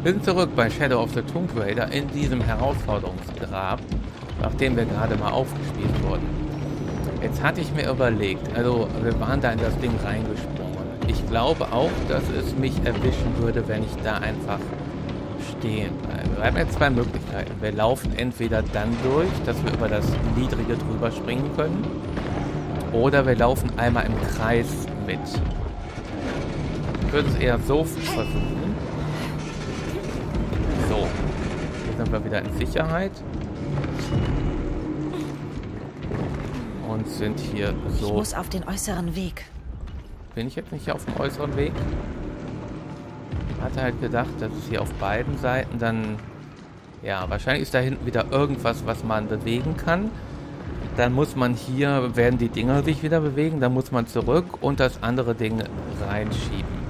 Wir sind zurück bei Shadow of the Tomb Raider in diesem Herausforderungsgrab, nachdem wir gerade mal aufgespielt wurden. Jetzt hatte ich mir überlegt, also wir waren da in das Ding reingesprungen. Ich glaube auch, dass es mich erwischen würde, wenn ich da einfach stehen bleibe. Wir haben jetzt zwei Möglichkeiten. Wir laufen entweder dann durch, dass wir über das Niedrige drüber springen können, oder wir laufen einmal im Kreis mit. Ich würde es eher so versuchen. So, hier sind wir wieder in Sicherheit. Und sind hier so... Ich muss auf den äußeren Weg. Bin ich jetzt nicht hier auf dem äußeren Weg? Ich hatte halt gedacht, dass es hier auf beiden Seiten dann... Ja, wahrscheinlich ist da hinten wieder irgendwas, was man bewegen kann. Dann muss man hier, werden die Dinger sich wieder bewegen, dann muss man zurück und das andere Ding reinschieben.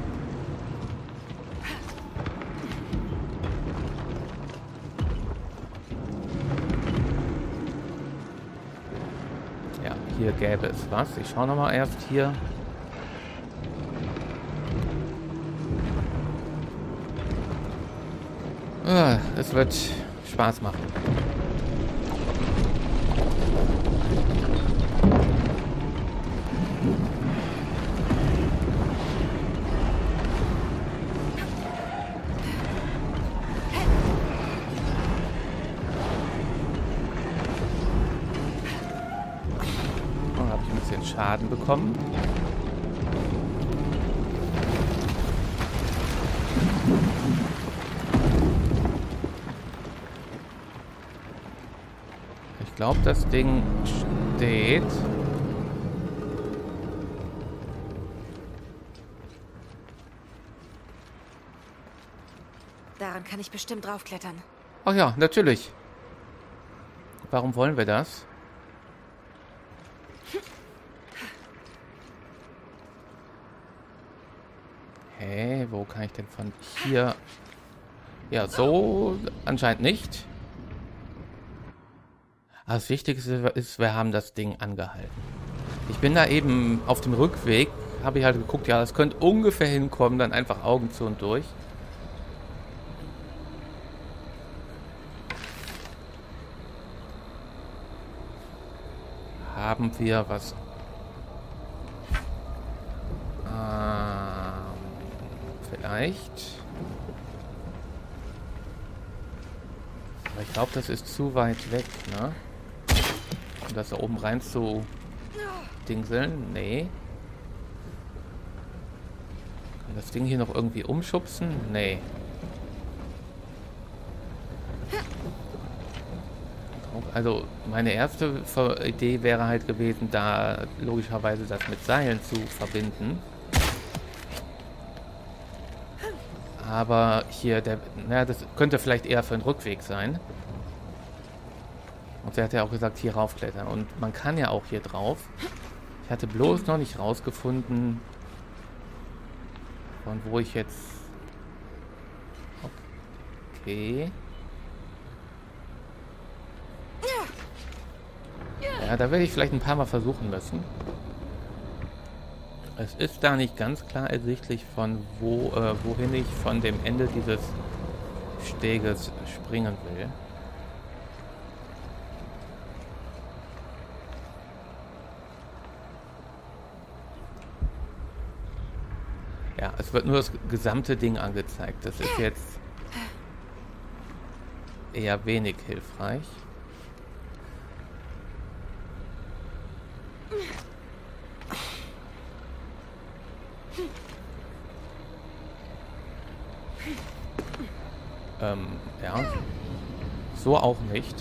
Ja, hier gäbe es was. Ich schaue nochmal erst hier. Es wird Spaß machen. Oh, habe ich ein bisschen Schaden bekommen. Ich glaube, das Ding steht. Daran kann ich bestimmt draufklettern. Ach ja, natürlich. Warum wollen wir das? Hey, wo kann ich denn von hier... Ja, so anscheinend nicht. Das Wichtigste ist, wir haben das Ding angehalten. Ich bin da eben auf dem Rückweg, habe ich halt geguckt, ja, das könnte ungefähr hinkommen, dann einfach Augen zu und durch. Haben wir was... vielleicht... Aber ich glaube, das ist zu weit weg, ne? Um das da oben rein zu dingseln? Nee. Kann das Ding hier noch irgendwie umschubsen? Nee. Also, meine erste Idee wäre halt gewesen, da logischerweise das mit Seilen zu verbinden. Aber hier, das könnte vielleicht eher für einen Rückweg sein. Und sie hat ja auch gesagt, hier raufklettern. Und man kann ja auch hier drauf. Ich hatte bloß noch nicht rausgefunden, von wo ich jetzt... Okay. Ja, da werde ich vielleicht ein paar Mal versuchen müssen. Es ist da nicht ganz klar ersichtlich, von wohin ich von dem Ende dieses Steges springen will. Ja, es wird nur das gesamte Ding angezeigt. Das ist jetzt eher wenig hilfreich. Ja. So auch nicht.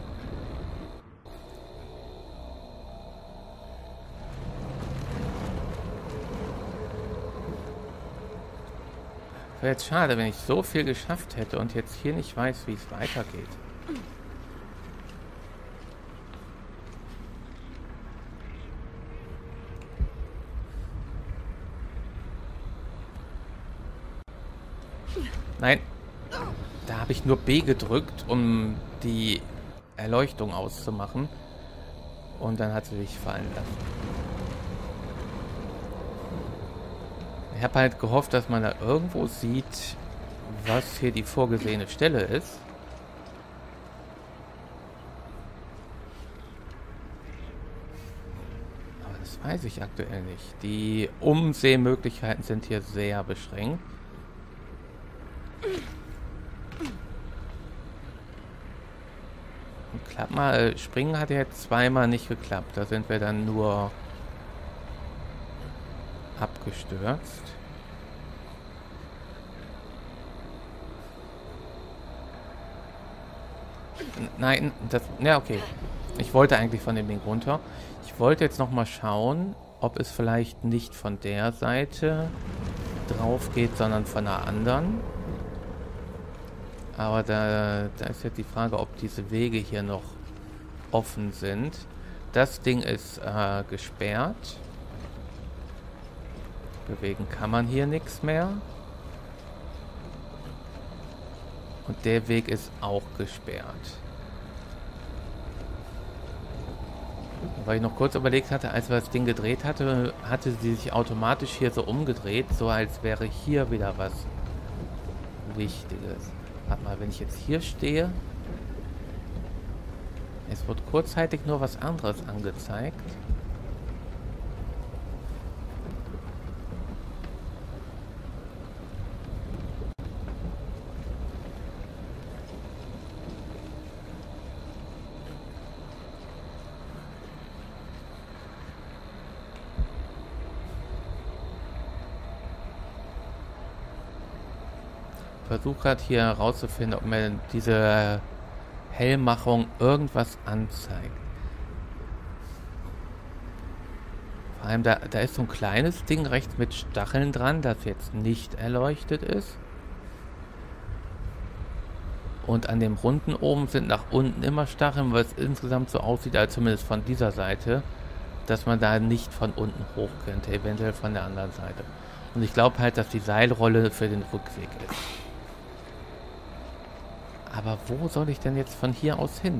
Wäre jetzt schade, wenn ich so viel geschafft hätte und jetzt hier nicht weiß, wie es weitergeht. Nein. Da habe ich nur B gedrückt, um die Erleuchtung auszumachen. Und dann hat sie sich fallen lassen. Ich habe halt gehofft, dass man da irgendwo sieht, was hier die vorgesehene Stelle ist. Aber das weiß ich aktuell nicht. Die Umsehmöglichkeiten sind hier sehr beschränkt. Und klapp mal, springen hat ja jetzt zweimal nicht geklappt. Da sind wir dann nur abgestürzt. Nein, das... Ja, okay. Ich wollte eigentlich von dem Ding runter. Ich wollte jetzt noch mal schauen, ob es vielleicht nicht von der Seite drauf geht, sondern von einer anderen. Aber da ist jetzt die Frage, ob diese Wege hier noch offen sind. Das Ding ist gesperrt. Bewegen kann man hier nichts mehr. Und der Weg ist auch gesperrt. Weil ich noch kurz überlegt hatte, als wir das Ding gedreht hatte, hatte sie sich automatisch hier so umgedreht, so als wäre hier wieder was Wichtiges. Warte mal, wenn ich jetzt hier stehe, es wird kurzzeitig nur was anderes angezeigt. Versuche gerade hier herauszufinden, ob mir diese Hellmachung irgendwas anzeigt. Vor allem da ist so ein kleines Ding rechts mit Stacheln dran, das jetzt nicht erleuchtet ist. Und an dem Runden oben sind nach unten immer Stacheln, weil es insgesamt so aussieht, als zumindest von dieser Seite, dass man da nicht von unten hoch könnte, eventuell von der anderen Seite. Und ich glaube halt, dass die Seilrolle für den Rückweg ist. Aber wo soll ich denn jetzt von hier aus hin?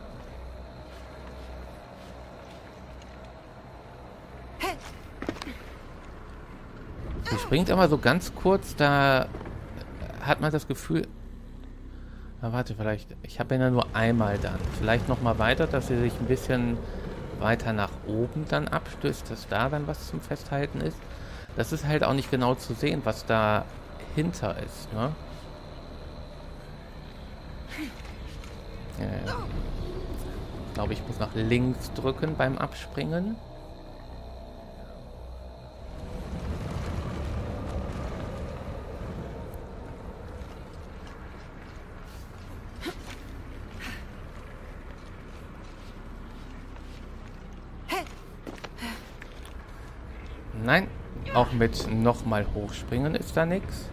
Sie springt immer so ganz kurz, da hat man das Gefühl... Na warte, vielleicht... Ich habe ja nur einmal dann. Vielleicht nochmal weiter, dass sie sich ein bisschen weiter nach oben dann abstößt, dass da dann was zum Festhalten ist. Das ist halt auch nicht genau zu sehen, was da hinter ist, ne? Ich glaube, ich muss nach links drücken beim Abspringen. Nein, auch mit nochmal hochspringen ist da nichts.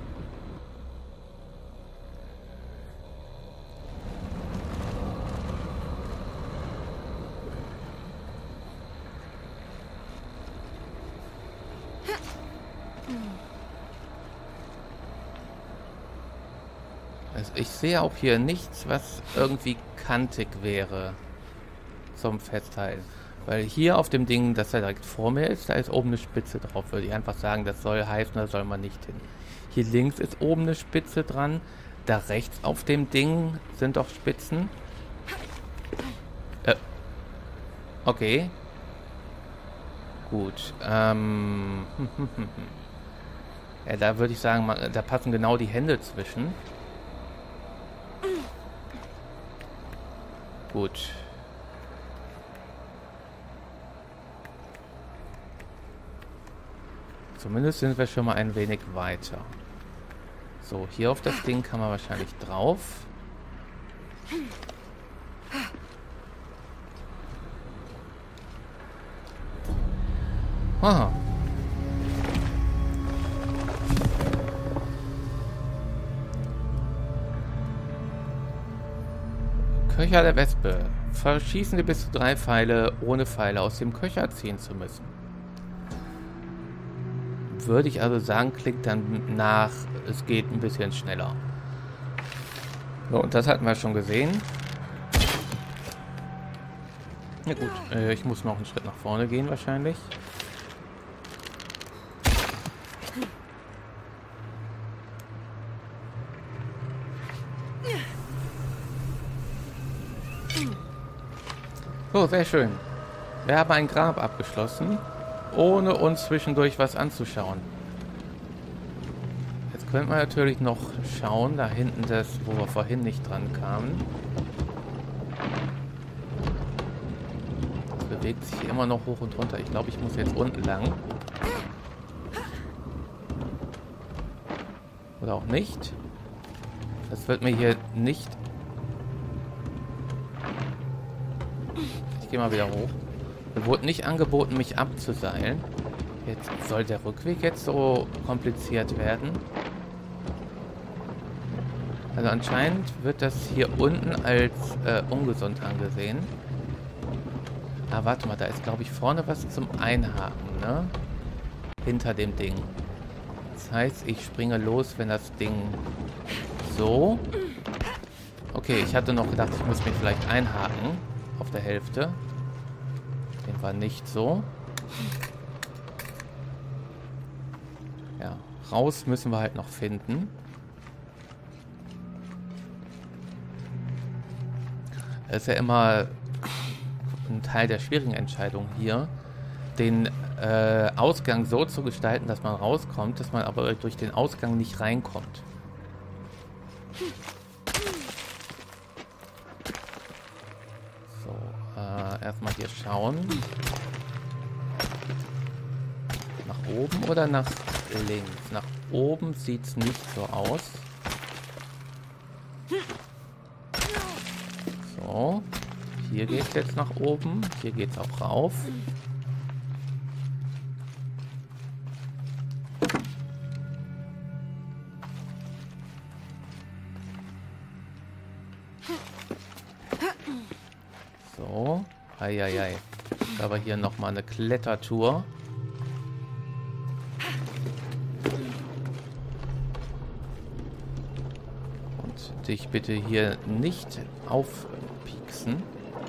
Also ich sehe auch hier nichts, was irgendwie kantig wäre zum Festhalten. Weil hier auf dem Ding, das da direkt vor mir ist, da ist oben eine Spitze drauf. Würde ich einfach sagen, das soll heißen, da soll man nicht hin. Hier links ist oben eine Spitze dran. Da rechts auf dem Ding sind auch Spitzen. Okay. Gut. Ja, da würde ich sagen, da passen genau die Hände zwischen. Gut. Zumindest sind wir schon mal ein wenig weiter. So, hier auf das Ding kann man wahrscheinlich drauf. Aha. Köcher der Wespe. Verschießen Sie bis zu 3 Pfeile, ohne Pfeile aus dem Köcher ziehen zu müssen. Würde ich also sagen, klingt dann nach, es geht ein bisschen schneller. So, und das hatten wir schon gesehen. Na gut, ich muss noch einen Schritt nach vorne gehen wahrscheinlich. So, sehr schön. Wir haben ein Grab abgeschlossen, ohne uns zwischendurch was anzuschauen. Jetzt könnte man natürlich noch schauen, da hinten das, wo wir vorhin nicht dran kamen. Das bewegt sich immer noch hoch und runter. Ich glaube, ich muss jetzt unten lang. Oder auch nicht. Das wird mir hier nicht... Ich gehe mal wieder hoch. Mir wurde nicht angeboten, mich abzuseilen. Jetzt soll der Rückweg jetzt so kompliziert werden. Also anscheinend wird das hier unten als ungesund angesehen. Ah, warte mal, da ist, glaube ich, vorne was zum Einhaken, ne? Hinter dem Ding. Das heißt, ich springe los, wenn das Ding so... Okay, ich hatte noch gedacht, ich muss mich vielleicht einhaken auf der Hälfte. Den war nicht so. Ja, raus müssen wir halt noch finden. Das ist ja immer ein Teil der schwierigen Entscheidung hier, den Ausgang so zu gestalten, dass man rauskommt, dass man aber durch den Ausgang nicht reinkommt. So, erstmal hier schauen. Nach oben oder nach links? Nach oben sieht es nicht so aus. So, hier geht es jetzt nach oben. Hier geht es auch rauf. So, eieiei. Aber hier nochmal eine Klettertour. Und dich bitte hier nicht aufpieksen.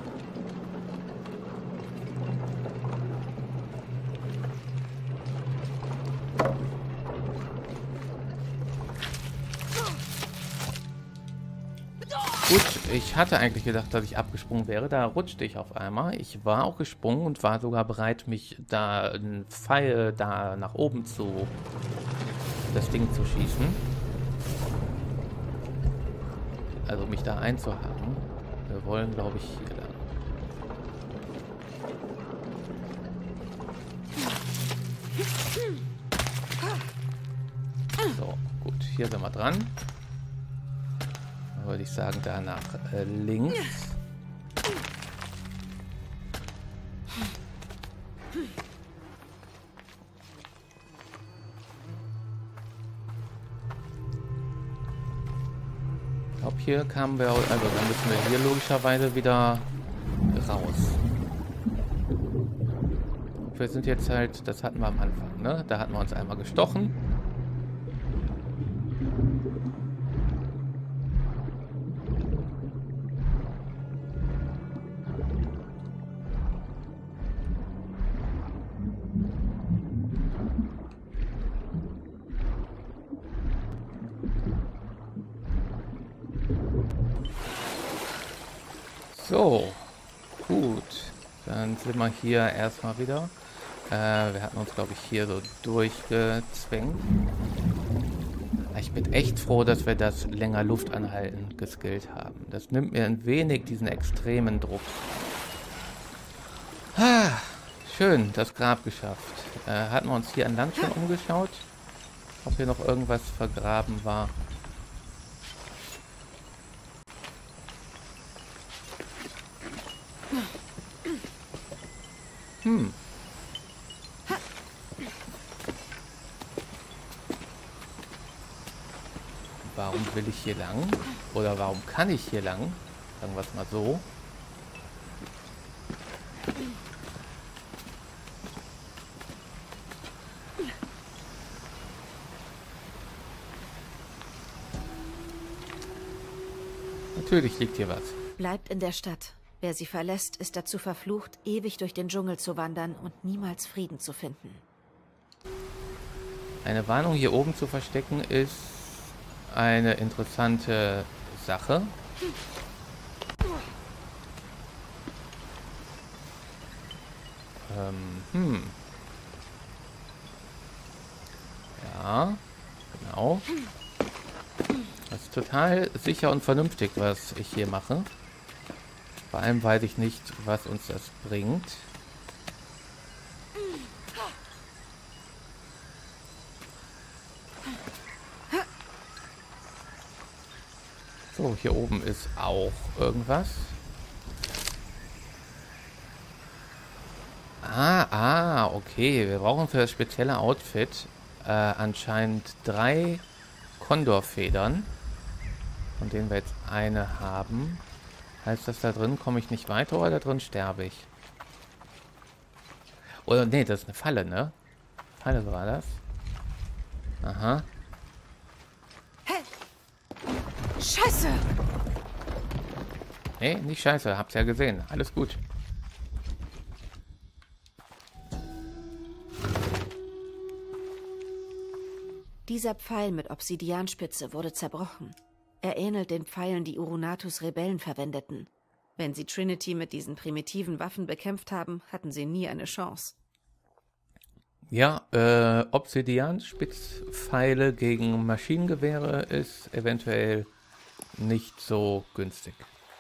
Gut, ich hatte eigentlich gedacht, dass ich abgesprungen wäre. Da rutschte ich auf einmal. Ich war auch gesprungen und war sogar bereit, mich da einen Pfeil da nach oben zu... das Ding zu schießen. Also mich da einzuhaken. Wir wollen, glaube ich, hier lang. So, gut. Hier sind wir dran. Würde ich sagen, da nach links. Ich glaube, hier kamen wir, also dann müssen wir hier logischerweise wieder raus. Wir sind jetzt halt, das hatten wir am Anfang, ne? Da hatten wir uns einmal gestochen. So, gut. Dann sind wir hier erstmal wieder. Wir hatten uns, glaube ich, hier so durchgezwängt. Ich bin echt froh, dass wir das länger Luft anhalten geskillt haben. Das nimmt mir ein wenig diesen extremen Druck. Ah, schön, das Grab geschafft. Hatten wir uns hier an Land schon umgeschaut? Ob hier noch irgendwas vergraben war? Warum will ich hier lang? Oder warum kann ich hier lang? Sagen wir es mal so. Natürlich liegt hier was. Bleibt in der Stadt. Wer sie verlässt, ist dazu verflucht, ewig durch den Dschungel zu wandern und niemals Frieden zu finden. Eine Warnung hier oben zu verstecken ist eine interessante Sache. Ja, genau. Das ist total sicher und vernünftig, was ich hier mache. Vor allem weiß ich nicht, was uns das bringt. So, hier oben ist auch irgendwas. Okay. Wir brauchen für das spezielle Outfit anscheinend 3 Kondorfedern, von denen wir jetzt eine haben. Heißt das, da drin komme ich nicht weiter oder da drin sterbe ich? Oder nee, das ist eine Falle, ne? Falle war das. Aha. Hey! Scheiße! Nee, nicht scheiße, hab's ja gesehen. Alles gut. Dieser Pfeil mit Obsidianspitze wurde zerbrochen. Er ähnelt den Pfeilen, die Urunatus Rebellen verwendeten. Wenn sie Trinity mit diesen primitiven Waffen bekämpft haben, hatten sie nie eine Chance. Ja, Obsidian-Spitzpfeile gegen Maschinengewehre ist eventuell nicht so günstig.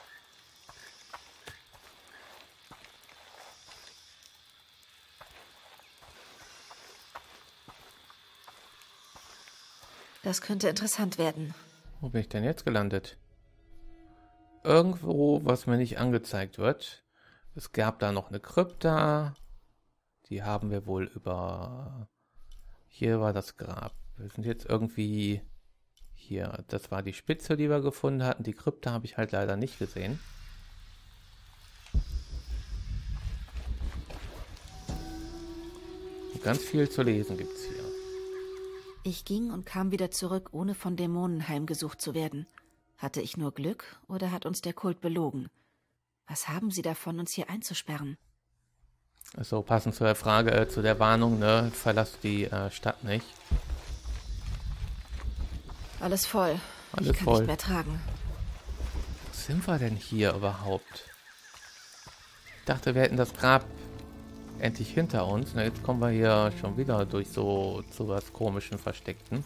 Das könnte interessant werden. Wo bin ich denn jetzt gelandet? Irgendwo, was mir nicht angezeigt wird. Es gab da noch eine Krypta. Die haben wir wohl über... Hier war das Grab. Wir sind jetzt irgendwie... Hier, das war die Spitze, die wir gefunden hatten. Die Krypta habe ich halt leider nicht gesehen. Und ganz viel zu lesen gibt es hier. Ich ging und kam wieder zurück, ohne von Dämonen heimgesucht zu werden. Hatte ich nur Glück oder hat uns der Kult belogen? Was haben sie davon, uns hier einzusperren? Also passend zu der Frage, zu der Warnung, ne? Verlass die Stadt nicht. Alles voll. Alles ich kann voll. nicht mehr tragen. Wo sind wir denn hier überhaupt? Ich dachte, wir hätten das Grab endlich hinter uns. Na, jetzt kommen wir hier schon wieder durch so zu was komischen Versteckten.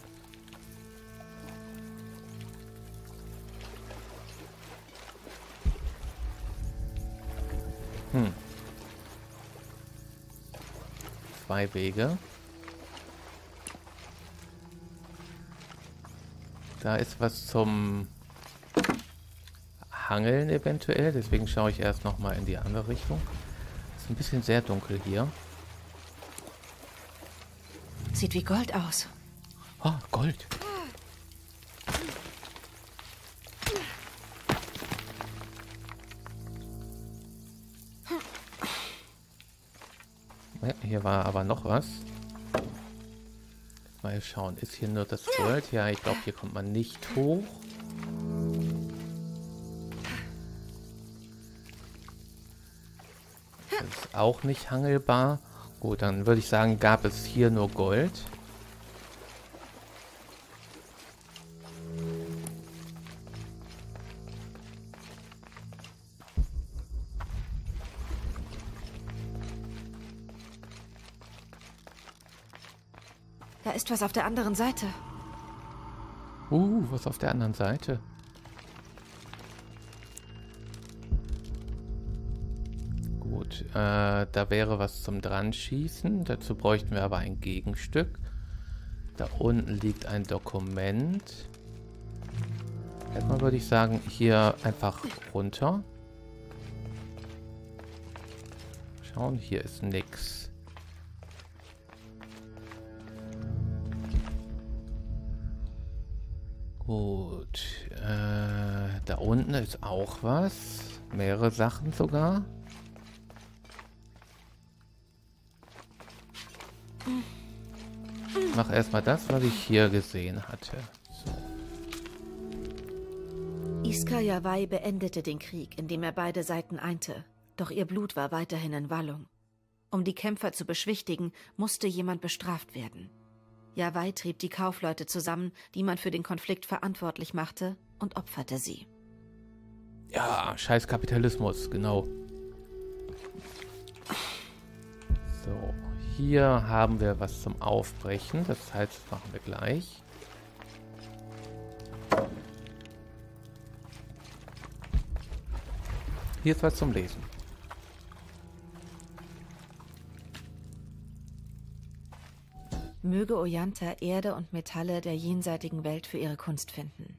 Zwei Wege. Da ist was zum Hangeln eventuell. Deswegen schaue ich erst noch mal in die andere Richtung. Ist ein bisschen sehr dunkel hier. Sieht wie Gold aus. Oh, Gold. Ja, hier war aber noch was. Mal schauen, ist hier nur das Gold? Ja, ich glaube, hier kommt man nicht hoch. Das ist auch nicht hangelbar. Gut, dann würde ich sagen, gab es hier nur Gold. Da ist was auf der anderen Seite. Was auf der anderen Seite? Gut, da wäre was zum Dranschießen. Dazu bräuchten wir aber ein Gegenstück. Da unten liegt ein Dokument. Erstmal würde ich sagen, hier einfach runter. Schauen, hier ist nix. Gut, da unten ist auch was. Mehrere Sachen sogar. Ich mache erstmal das, was ich hier gesehen hatte. So. Iskar Yavai beendete den Krieg, indem er beide Seiten einte. Doch ihr Blut war weiterhin in Wallung. Um die Kämpfer zu beschwichtigen, musste jemand bestraft werden. Yavai trieb die Kaufleute zusammen, die man für den Konflikt verantwortlich machte, und opferte sie. Ja, scheiß Kapitalismus, genau. Hier haben wir was zum Aufbrechen. Das heißt, das machen wir gleich. Hier ist was zum Lesen. Möge Oyanta Erde und Metalle der jenseitigen Welt für ihre Kunst finden.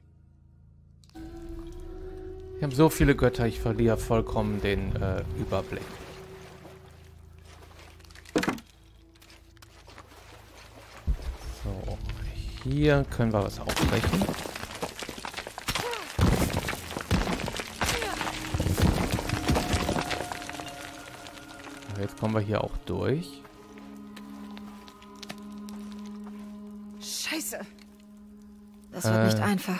Wir haben so viele Götter, ich verliere vollkommen den Überblick. So, hier können wir was aufbrechen. Jetzt kommen wir hier auch durch. Scheiße! Das wird nicht einfach.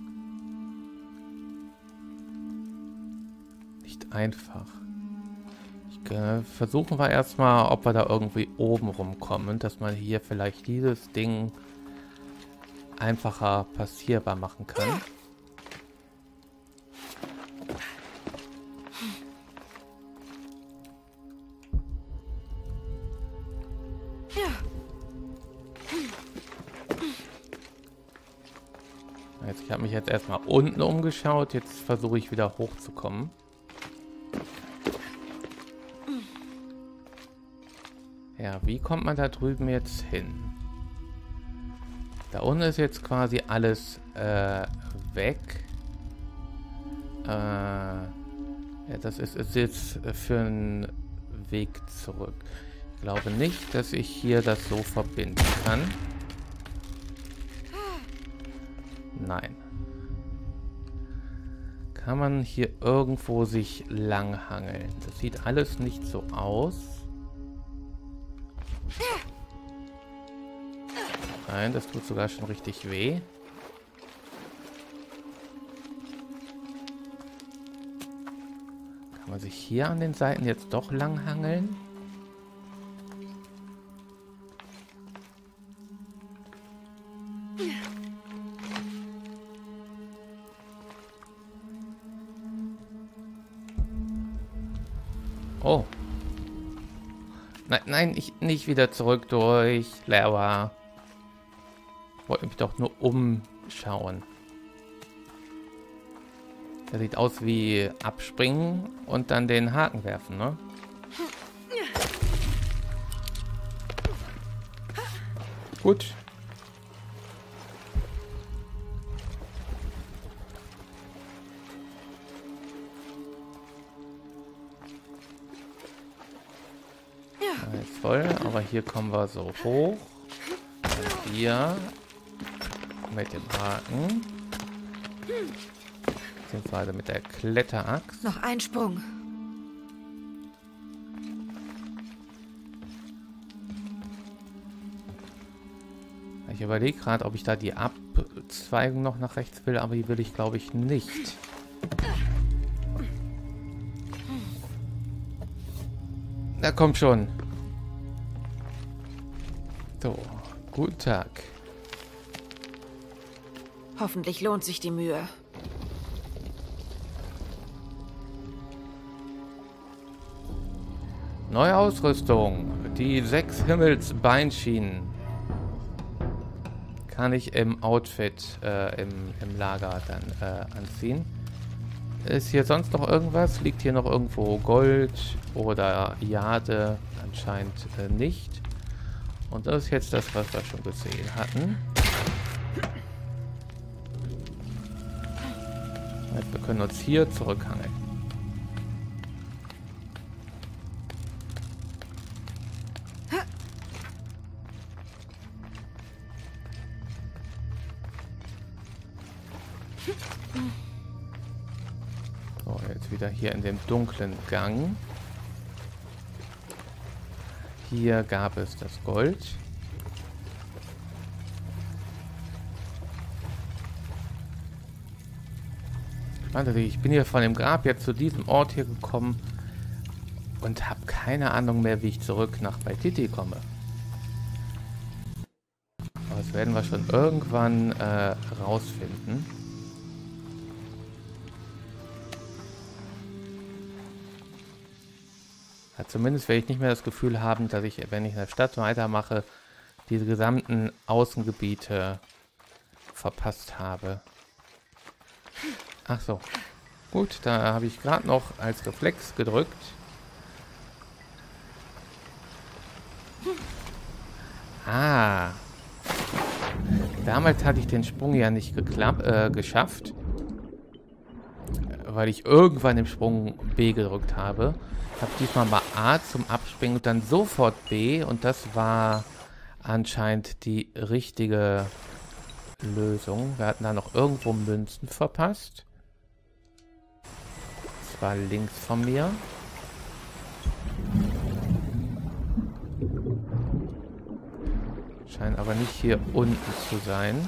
Nicht einfach. Versuchen wir erstmal, ob wir da irgendwie oben rumkommen, dass man hier vielleicht dieses Ding einfacher passierbar machen kann. Ich habe mich jetzt erstmal unten umgeschaut, jetzt versuche ich wieder hochzukommen. Ja, wie kommt man da drüben jetzt hin? Da unten ist jetzt quasi alles weg. Ja, das ist jetzt für einen Weg zurück. Ich glaube nicht, dass ich hier das so verbinden kann. Nein. Kann man hier irgendwo sich langhangeln? Das sieht alles nicht so aus. Nein, das tut sogar schon richtig weh. Kann man sich hier an den Seiten jetzt doch langhangeln? Oh. Nein, nein, nicht wieder zurück durch. Lava. Ich wollte mich doch nur umschauen. Das sieht aus wie abspringen und dann den Haken werfen, ne? Gut. Jetzt voll, aber hier kommen wir so hoch. Und hier mit dem Haken. Beziehungsweise mit der Kletteraxt. Noch ein Sprung. Ich überlege gerade, ob ich da die Abzweigung noch nach rechts will, aber die will ich, glaube ich, nicht. Da kommt schon. So, guten Tag. Hoffentlich lohnt sich die Mühe. Neue Ausrüstung. Die 6 Himmelsbeinschienen. Kann ich im Outfit, im Lager dann anziehen. Ist hier sonst noch irgendwas? Liegt hier noch irgendwo Gold oder Jade? Anscheinend nicht. Und das ist jetzt das, was wir schon gesehen hatten. Wir können uns hier zurückhangeln. So, jetzt wieder hier in dem dunklen Gang. Hier gab es das Gold. Ich bin hier von dem Grab jetzt zu diesem Ort hier gekommen und habe keine Ahnung mehr, wie ich zurück nach Paititi komme. Aber das werden wir schon irgendwann rausfinden. Ja, zumindest werde ich nicht mehr das Gefühl haben, dass ich, wenn ich in der Stadt weitermache, diese gesamten Außengebiete verpasst habe. Ach so. Gut, da habe ich gerade noch als Reflex gedrückt. Ah. Damals hatte ich den Sprung ja nicht geschafft. Weil ich irgendwann im Sprung B gedrückt habe. Ich habe diesmal mal A zum Abspringen und dann sofort B. Und das war anscheinend die richtige Lösung. Wir hatten da noch irgendwo Münzen verpasst. Das war links von mir. Scheint aber nicht hier unten zu sein.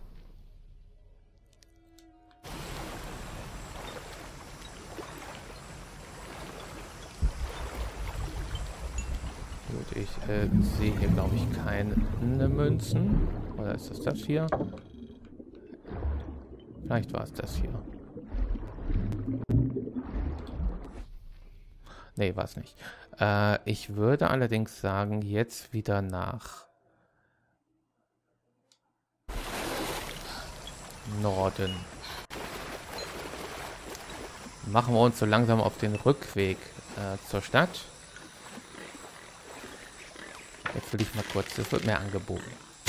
Gut, ich sehe hier, glaube ich, keine Münzen. Oder ist das hier? Vielleicht war es das hier. Nee, war es nicht. Ich würde allerdings sagen, jetzt wieder nach Norden. Machen wir uns so langsam auf den Rückweg zur Stadt. Jetzt will ich mal kurz, das wird mir angeboten.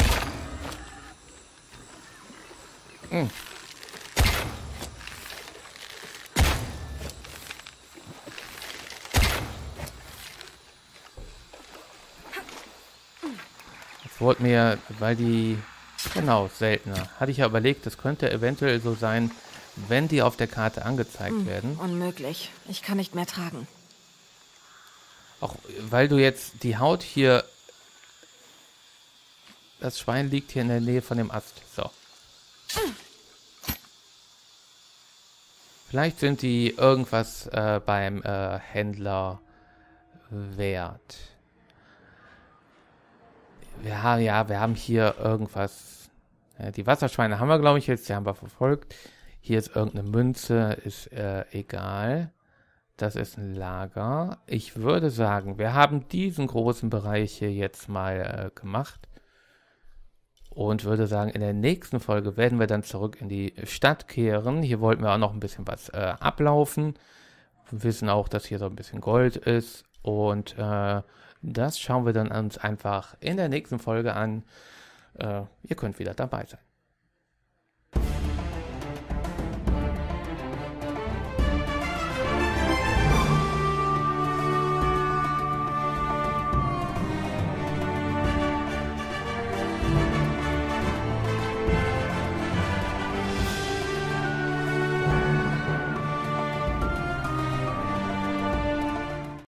Jetzt wurde mir, weil die, genau, seltener. Hatte ich ja überlegt, das könnte eventuell so sein, wenn die auf der Karte angezeigt werden. Unmöglich. Ich kann nicht mehr tragen. Auch weil du jetzt die Haut hier... Das Schwein liegt hier in der Nähe von dem Ast. So. Vielleicht sind die irgendwas beim Händler wert. Wir haben hier irgendwas. Ja, die Wasserschweine haben wir, glaube ich, jetzt. Die haben wir verfolgt. Hier ist irgendeine Münze. Ist egal. Das ist ein Lager. Ich würde sagen, wir haben diesen großen Bereich hier jetzt mal gemacht. Und würde sagen, in der nächsten Folge werden wir dann zurück in die Stadt kehren. Hier wollten wir auch noch ein bisschen was ablaufen. Wir wissen auch, dass hier so ein bisschen Gold ist. Und das schauen wir dann uns einfach in der nächsten Folge an. Ihr könnt wieder dabei sein.